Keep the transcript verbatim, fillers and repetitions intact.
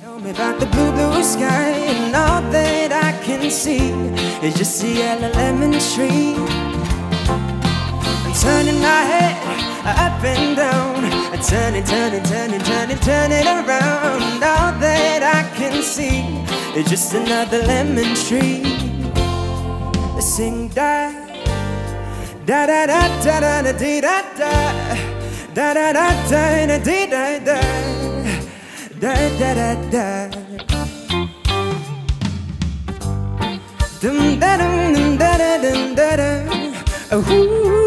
Tell me about the blue, blue sky, and all that I can see is just the yellow lemon tree. I'm turning my head up and down, I'm turning, turning, turning, turning, turning around. All that I can see is just another lemon tree. Sing da da da da da da da dee da da da da da da da dee da da da da da da dum da dum dum da da dum da da. Ooh.